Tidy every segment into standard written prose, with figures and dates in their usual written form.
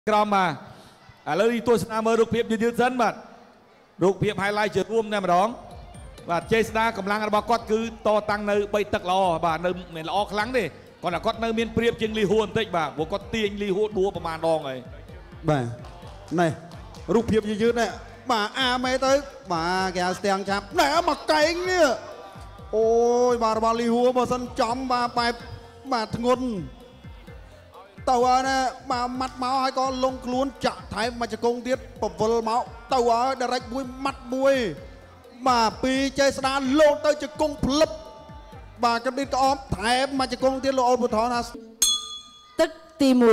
ក្រមមកឥឡូវនេះទស្សនាមើលរូបភាពយឺតសិនបាទរូបភាព highlight ជារួមតែម្ដងបាទចេស្តាកម្លាំងរបស់គាត់គឺតតាំងនៅ3ទឹកល្អបាទនៅមិនល្អខ្លាំងទេគាត់ថាគាត់នៅមានព្រៀបជាងលីហួរបន្តិចបាទព្រោះគាត់ទាញលីហួរដួលប្រហែលដងហើយបាទនេះរូបភាពយឺតនេះបាទអាមេទៅបាទគេហៅស្ទាំងចាប់ណែមកកែងនេះអូយបាទរបស់លីហួរបើសិនចំបាទបែបបាទធ្ងន់ទៅហើយណាបាទម៉ាត់មកហើយក៏លងខ្លួនចាក់ថែមមកជង្គង់ទៀតពវលមកទៅហើយដរិចមួយម៉ាត់មួយបាទពីចេស្តាលោតទៅជង្គង់ផ្លឹបបាទកំឌិតក្អមថែមមកជង្គង់ទៀតលោកអូនពុទ្ធថាទឹកទី1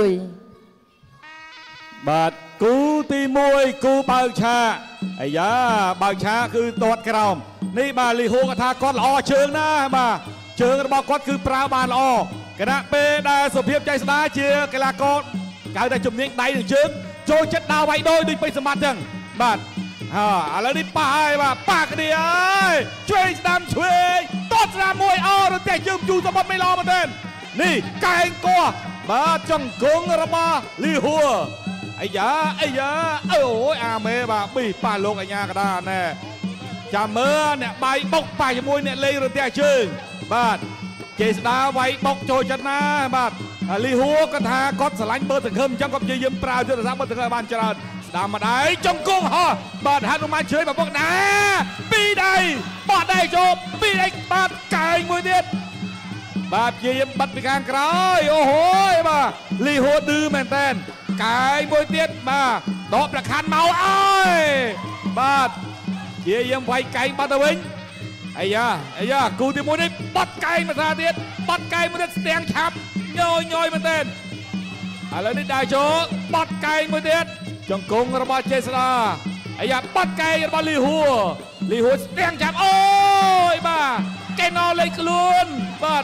បាទគូទី1គូបើកឆាអាយ៉ាបើកឆាគឺទាត់ក្រោមនេះបាទលីហួរគាត់ថាគាត់ល្អជើងណាបាទជើងរបស់គាត់គឺប្រើបានល្អគណៈពេលដែលសុភាពចៃស្ដាជាកីឡាករគេហៅថាជំនាញដៃនិងជើងចូលចិត្តដើរវាយដូចពេជ្រសម្បត្តិចឹងបាទឥឡូវនេះប៉ះហើយបាទប៉ះគ្នាហើយឆ្វេងស្ដាំឆ្វេងតតស្ដាំមួយរត់តែជើងជូរសម្បត្តិមិនល្អមែនទេនេះកែងកោះបាទចង្គង់របស់លីហួរអាយ៉ាអូយអាមេបាទប៊ីប៉ះលោកអាញាកដាណែចាំមើលអ្នកបាយបុកប៉ះជាមួយអ្នកលេងរត់តែជើងបាទចេស្តាវាយបុកចូលចិត្តណាបាទលីហួរគាត់ថាគាត់ស្រឡាញ់មើលសង្ឃឹមអញ្ចឹងគាត់ព្យាយាមប្រើយុទ្ធសាស្ត្រមើលសង្ឃឹមបានច្រើនស្ដាំម្ដាយចង្គង់ហោះបាទហនុមានជ្រៃមកបុកណាពីរដៃបោះដៃចូលពីរដៃបាទកែងមួយទៀតបាទព្យាយាមបិទពីខាងក្រោយអូហូយបាទលីហួរឌឺមែនតើកែងមួយទៀតបាទដកប្រខាន់មកអើយបាទព្យាយាមវាយកែងបាត់ទៅវិញអាយ៉ាគូទី1នេះបាត់កែងមកថាទៀតបាត់កែងមួយទៀតស្ទាំងឆាប់ញយមែនតើឥឡូវនេះដើរចូលបាត់កែងមួយទៀតចង្គង់របស់ចេស្តាអាយ៉ាបាត់កែងរបស់លីហួរស្ទាំងឆាប់អូយបាទកែណោលេងខ្លួនបាទ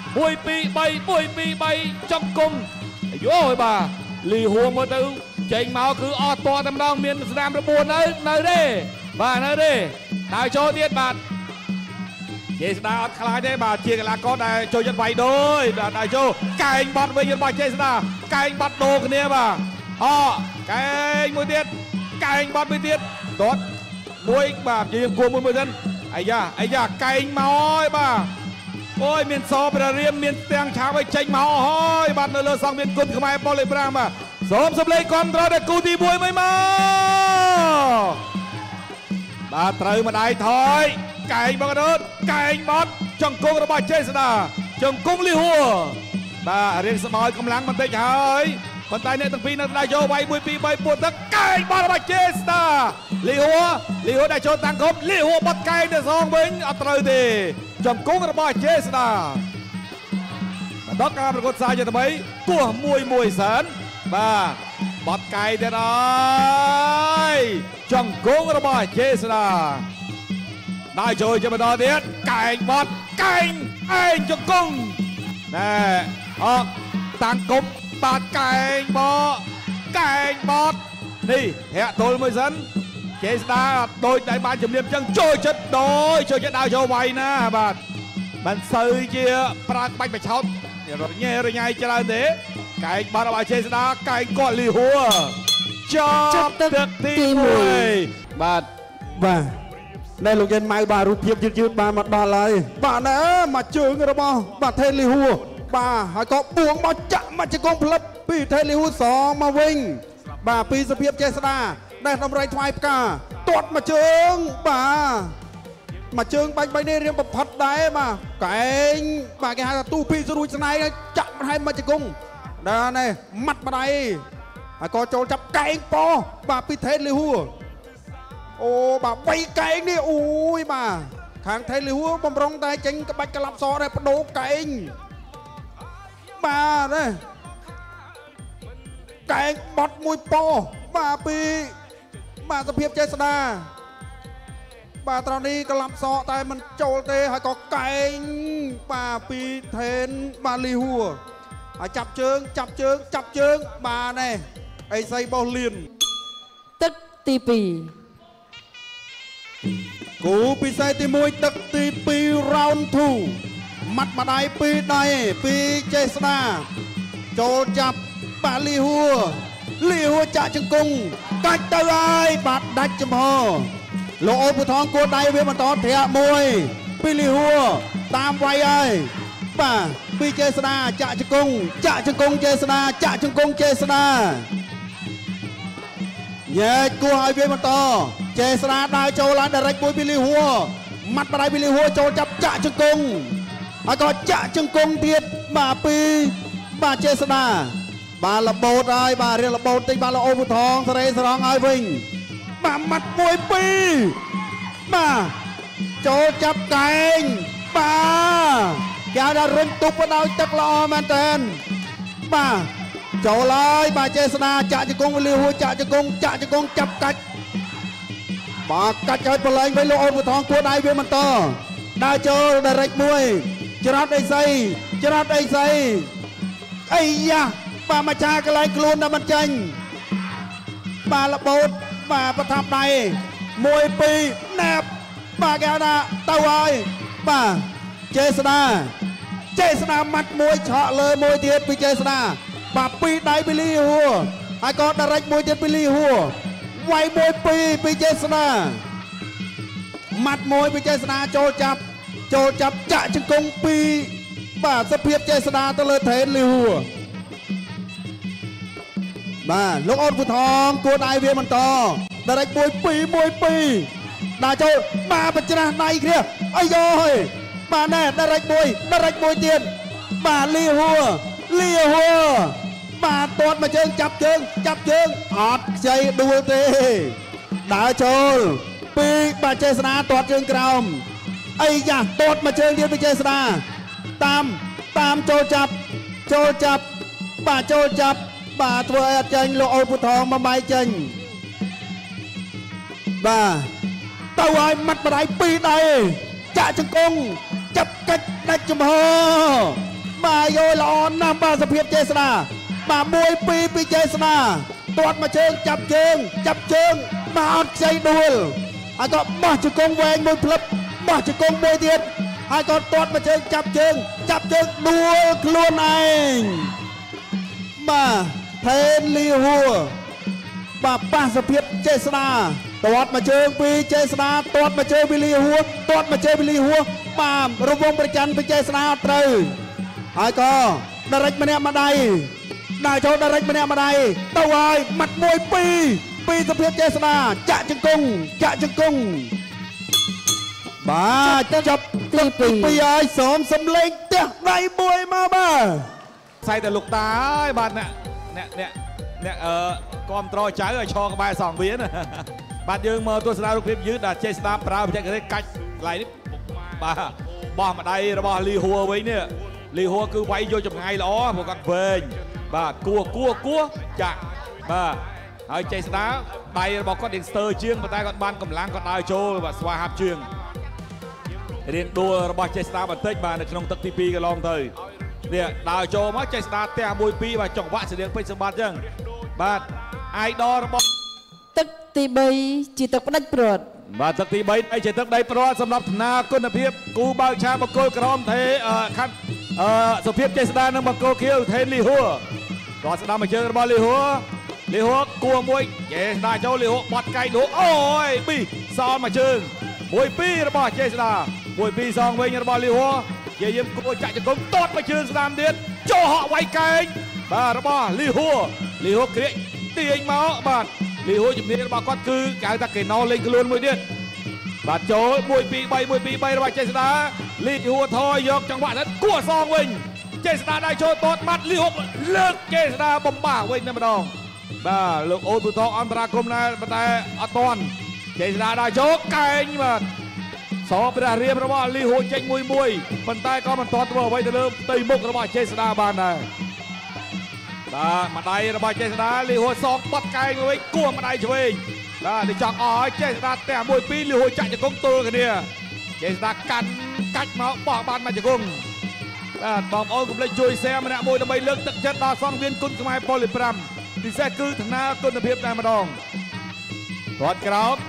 1 2 3ចង្គង់អាយូបាទលីហួរមើលទៅចេញមកគឺអត់តតែម្ដងមានស្នាម9នៅទេបាទនៅទេដើរចូលទៀតបាទចេស្តាអត់ខ្លាចទេបាទជាកីឡាករដែលចូលចិត្តវាយដូចបាទដើរចូលកែងបាត់វិញរបស់ចេស្តាកែងបាត់ដូរគ្នាបាទកែងមួយទៀតកែងបាត់មួយទៀតដុតមួយបាទយើងគួរមួយសិនអាយ៉ាកែងមកហើយបាទអូយមានសព្រះរាមមានស្ទាំងឆាបឲ្យចេញមកហើយបាទនៅលើសង្វៀនគុណខ្មែរប៉ូលេ5បាទសូមសម្លេងគាំទ្រដល់គូទី1មួយមកបាទត្រូវម្ដាយថយកែងបកដុតកែងបត់ចង្គង់របស់ចេស្តាចង្គង់លីហួរបាទរៀងស្បើយកម្លាំងបន្តិចហើយប៉ុន្តែអ្នកទាំងពីរនៅដៃយកវាយ1 2 3ពួតទឹកកែងបត់របស់ចេស្តាលីហួរដែលចូលតាំងគុំលីហួរបត់កែងទៅសងវិញអត់ត្រូវទេចង្គង់របស់ចេស្តាបន្តការប្រកួតសាជាថ្មីគោះ1 សិនបាទបត់កែងទៀតហើយចង្គង់របស់ចេស្តាដើរចូលជាបន្តទៀតកែងបត់កែងឯងចង្គង់ណែតាំងគុំបាទកែងបត់នេះហាក់ទល់មួយសិនចេស្តាដូចតែបានជំរាបចឹងចូលចិត្តដើរចូលវាយណាបាទមិនសូវជាប្រើក្បាច់បិឆោតរញ៉ៃច្រើនទេកែងបត់របស់ចេស្តាកែងគាត់លីហួរចាប់ទឹកទី1បាទដែលលោកយានម៉ៅបាទរូបភាពយឺតបានមកដល់ហើយបាទណែមកជើងរបស់បាទថេលីហួរបាទហើយក៏បួងមកចាក់មកជង្គង់ផ្លឹបពីថេលីហួរសងមកវិញបាទពីសុភាពចេស្តាដែលដំរីថ្វាយផ្កាទាត់មកជើងបាទមកជើងបាញ់នេះរៀងប្រផិតដែរបាទកែងបាទគេហៅថាទូពីស្រួយស្នៃចាក់បន្ថែមមកជង្គង់ដល់នេះម៉ាត់ម្ដាយហើយក៏ចូលចាប់កែងប៉បាទពីថេលីហួរអូបាទ3កែងនេះអូយបាទខាងថេលីហួរបំរុងតែចេញក្បាច់ក្លាប់សដែរបដូរកែងបាទនេះកែងបត់មួយបាទពីបាទសុភាពចេស្តាបាទត្រង់នេះក្លាប់សតែមិនចូលទេហើយក៏កែងបាទពីថេនបាទលីហួរហើយចាប់ជើងបាទនេះអីសីបោះលៀនទឹកទី2 គូពិសេសទី1ទឹកទី2 round 2ម៉ាត់ម្ដាយ2ដៃពីចេស្តាចូលចាប់បាទលីហួរលីហួរចាក់ជង្គង់កាច់ទៅហើយបាទដាច់ចំហលោកអូនពូថងគួរដៃវាបន្តធាក់មួយពីលីហួរតាមវាយហើយបាទពីចេស្តាចាក់ជង្គង់ចេស្តាចាក់ជង្គង់ចេស្តាញែកគោះឲ្យវាបន្តចេស្តាដើរចូលឡើងដារិចមួយពីលីហួរម៉ាត់បដៃពីលីហួរចូលចាប់ចាក់ជង្គង់ហើយក៏ចាក់ជង្គង់ទៀតបាទពីបាទចេស្តាបាទលបោតហើយបាទរៀលលបោតតិចបាទលោកអូនពូថងសរេស្រង់ឲ្យវិញបាទម៉ាត់មួយពីរបាទចូលចាប់កែងបាទគេថារុញទុកបណ្ដោយទឹកល្អមែនតើបាទចូលហើយបាទចេស្តាចាក់ជង្គង់វេលាហួរចាក់ជង្គង់ចាប់កាច់បាទកាច់ឲ្យប្រឡែងវិញលោកអូនពូថងគួរដៃវាបន្តដើរចូលដារិចមួយច្រត់អីសីអីយ៉ាបាទមកចាកន្លែងខ្លួនតែមិនចាញ់បាទលបោតបាទប្រថាប់ដៃ1 2ណែបបាទគេថាទៅហើយបាទចេស្តាម៉ាត់មួយឆក់លើមួយទៀតពីចេស្តាបាទពីរដៃពីលីហួរហើយក៏ដារិចមួយទៀតពីលីហួរវាយ1 2ពីចេស្តាម៉ាត់មួយពីចេស្តាចូលចាប់ចាក់ជង្គង់ពីបាទសភាពចេស្តាទៅលើថេនលីហួរបាទលោកអូនពូថងគួរដៃវាបន្តដារិច1 2ដាក់ចូលបាទបញ្ច្រាស់ដៃគ្នាអីយោហើយបាទណែដារិចមួយទៀតបាទលីហួរបាទទាត់មកជើងចាប់ជើងអត់ខ្ចីដួលទេដើរចូលពីបាទចេស្តាទាត់ជើងក្រោមអីយ៉ាទាត់មកជើងទៀតពីចេស្តាតាមចូលចាប់បាទធ្វើឲ្យអត់ចាញ់លោកអូនពូថងមកបាយចាញ់បាទទៅឲ្យម៉ាត់បដៃពីរដៃចាក់ជង្គង់ចាប់កាច់ដាច់ចំហបាទយោល្អណាស់បាទសភាពចេស្តាបាទ1 2ពីចេស្តាទាត់មកជើងចាប់ជើងបាទអត់ខ្ចីដួលហើយក៏បោះជង្គង់វែងមួយផ្លឹបបោះជង្គង់មួយទៀតហើយក៏ទាត់មកជើងចាប់ជើងដួលខ្លួនឯងបាទថេនលីហួរបាទប៉ះសភាពចេស្តាទាត់មកជើងពីចេស្តាទាត់មកជើងពីលីហួរបាទរវងប្រច័ណ្ឌពីចេស្តាអត់ត្រូវហើយក៏ដារិចម្នាក់ម្ដាយដើរចូលដារិចម្នាក់ម្ដាយទៅហើយម៉ាត់1 2ពីសភាពចេស្តាចាក់ជង្គង់បាទចាប់ទី2ហើយសូមសំលេងផ្ទះដៃមួយមកបាទផ្សាយតែលោកតាហើយបាទអ្នកគាំទ្រចៅឲ្យឈរក្បែរសងវាណាបាទយើងមើលទស្សនារូបភាពយឺតដែលចេស្តាប្រើបច្ចេកទេសកាច់កន្លែងនេះបាទបោះម្ដាយរបស់លីហួរវិញនេះលីហួរគឺវាយយកចម្ងាយល្អព្រោះគាត់វែងបាទគួរចាក់បាទហើយចេស្តាដៃរបស់គាត់រៀងស្ទើរជាងប៉ុន្តែគាត់បានកម្លាំងគាត់ដើរចូលបាទស្វាហាប់ជើងរៀងដួលរបស់ចេស្តាបន្តិចបាទនៅក្នុងទឹកទី2កន្លងទៅនេះដើរចូលមកចេស្តាទះ1 2បាទចង្វាក់ស្រៀងពេជ្រសម្បត្តិចឹងបាទអាយដលរបស់ទឹកទី3ជាទឹកផ្ដាច់ព្រាត់បាទទឹកទី3ជាទឹកដីព្រាត់សម្រាប់ឋានគុណភាពគូបើកឆាបង្គោលក្រមថេខាត់សុភាពចេស្តានិងបង្គោលខៀវថេនលីហួរគាត់ស្ដាំមកជើងរបស់លីហួរគួរមួយចេស្តាចូលលីហួរបត់កែកលូអូយ2សល់មកជើង1 2របស់ចេស្តា1 2សងវិញរបស់លីហួរយាយគួរចាក់ជង្គង់ទាត់មកជើងស្ដាំទៀតចូលហក់វាយកែងបាទរបស់លីហួរក្រៀកទាញមកបាទលីហួរជំនាញរបស់គាត់គឺគេហៅថាកេណោលេងខ្លួនមួយទៀតបាទចូល1 2 3របស់ចេស្តាលីហួរថយយកចង្វាក់ហ្នឹងគួរសងវិញចេស្តាដៃចូលទាត់បាត់លីហួរលើកចេស្តាបំបាវិញតែម្ដងបាទលោកអូនពូថងអន្តរាគមន៍ប៉ុន្តែអត់ទាន់ចេស្តាដៃចូលកែងបាទសព្រះរាមរបស់លីហួរចេញមួយប៉ុន្តែក៏មិនទាន់ធ្វើអ្វីទៅលើផ្ទៃមុខរបស់ចេស្តាបានដែរបាទម្ដាយរបស់ចេស្តាលីហួរសងបត់កែងវិញគោះម្ដាយឆ្វេងបាទទៅចង់អស់ហើយចេស្តាទះ1 2លីហួរចាក់ជង្គង់ទល់គ្នាចេស្តាកាច់មកបោះបានមកជង្គង់បាទបងប្អូនកុំភ្លេចជួយ share ម្នាក់មួយដើម្បីលើកទឹកចិត្តដល់សង្វៀនគុណខ្មែរពលី5ពិសេសគឺឋានគុណភាពតែម្ដងគាត់ក្រោម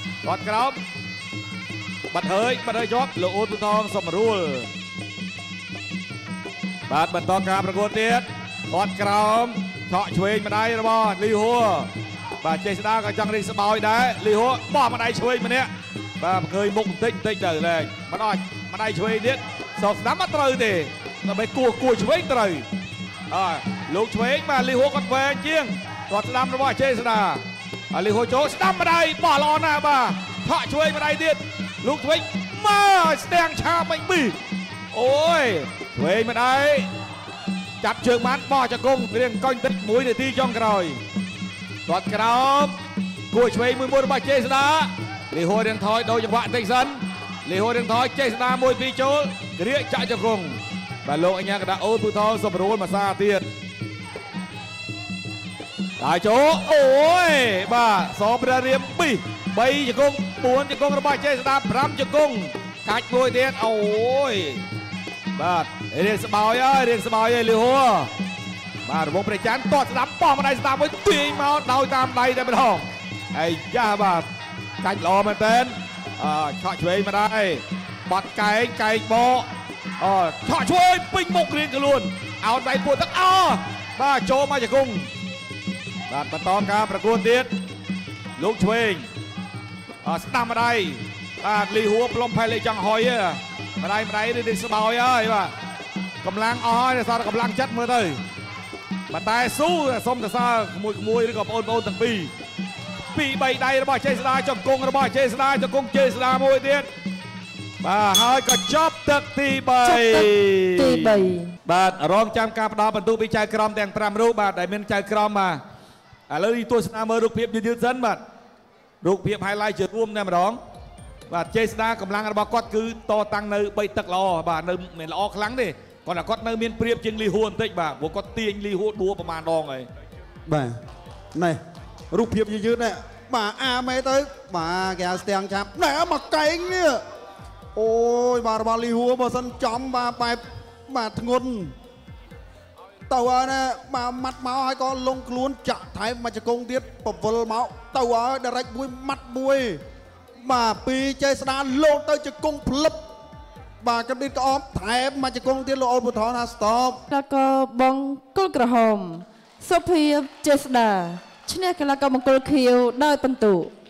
បាត់ហើយជាប់លោកអូនពូថងសម្រួលបាទបន្តការប្រកួតទៀតគាត់ក្រោមឆក់ឆ្វេងម្ដាយរបស់លីហួរបាទចេស្តាក៏ចង់រីកស្បោយដែរលីហួរបោះម្ដាយឆ្វេងម្នាក់បាទឃើញមុខបន្តិចទៅលែងម្ដាយឆ្វេងទៀតសោកស្ដាំអត់ត្រូវទេដើម្បីគួឆ្វេងត្រូវលោកឆ្វេងបាទលីហួរគាត់វែងជាងគាត់ស្ដាំរបស់ចេស្តាលីហួរចូលស្ដាំម្ដាយបោះល្អណាស់បាទឆក់ឆ្វេងម្ដាយទៀតលោកឆ្វេងមកស្ទាំងឆាបវិញពីអូយឆ្វេងម្ដាយចាប់ជើងបានបោះចង្គង់រៀងកុញតិច1នាទីចុងក្រោយគាត់ក្រោមគួរឆ្វេងមួយរបស់ចេស្តាលីហួររៀងថយដូរចង្វាក់តិចសិនលីហួររៀងថយចេស្តា1 2ចូលក្រៀកចាក់ចង្គង់បាទលោកអញ្ញាកដាអូនពូថលសុបរួលមួយសាទៀតដល់ចូលអូយបាទសព្រះរៀម2 3ចង្គង់4ចង្គង់របស់ចេស្តា5ចង្គង់កាច់មួយទៀតអូយបាទរៀងស្បោយហើយលីហួរបាទរវងព្រះច័ន្ទតតស្ដាំបោះម្ដាយស្ដាំមួយទាញមកដោយតាមដៃតែម្ដងហើយយ៉ាបាទកាច់ល្អមែនតើឆក់ឆ្វេងម្ដាយបាត់កែងបកឆក់ឆ្វេងពេញមុខរៀងខ្លួនអោតដៃពួតទឹកបាទចូលមកជង្គង់បាទបន្តការប្រកួតទៀតលោកឆ្វេងស្ដាំម្ដាយបាទលីហួរផ្លុំផែលេចង់ហុយម្ដាយនេះស្បោយហើយបាទកម្លាំងអស់ហើយសល់កម្លាំងចិត្តមើលទៅប៉ុន្តែស៊ូសុំសរសើរក្មួយឬក៏បងប្អូនទាំងពីរ3ដៃរបស់ចេស្តាចង្គង់របស់ចេស្តាចង្គង់ចេស្តាមួយទៀតបាទហើយក៏ចប់ទឹកទី3បាទរងចាំការផ្ដល់បន្ទូពីចៅក្រមទាំង5រូបបាទដែលមានចៅក្រមបាទឥឡូវនេះទស្សនាមើលរូបភាពយឺតសិនបាទរូបភាព highlight ជារួមតែម្ដងបាទចេស្តាកម្លាំងរបស់គាត់គឺតតាំងនៅ3ទឹកល្អបាទនៅមិនល្អខ្លាំងទេគាត់តែគាត់នៅមានព្រៀបជាងលីហួរបន្តិចបាទព្រោះគាត់ទាញលីហួរដួលប្រមាណដងហើយបាទនេះរូបភាពយឺតនេះបាទអាមេទៅបាទគេស្ទាំងចាប់ណែមកកែងនេះអូយបាទរបស់លីហួរបើសិនចំបាទបាទធ្ងន់ទៅហើយណាបាទម៉ាត់មកហើយក៏លងខ្លួនចាក់ថែមមកជង្គង់ទៀតពវលមកទៅហើយ direct មួយម៉ាត់មួយបាទពីចេស្តាលោតទៅជង្គង់ផ្លឹបបាទកណ្ឌិតក្អមថែមមកជង្គង់ទៀតលោកអូនពធណា stop កកបងគុលក្រហមសុភាពចេស្តាឈ្នះកីឡាករបង្គោលខៀវដោយពិន្ទុ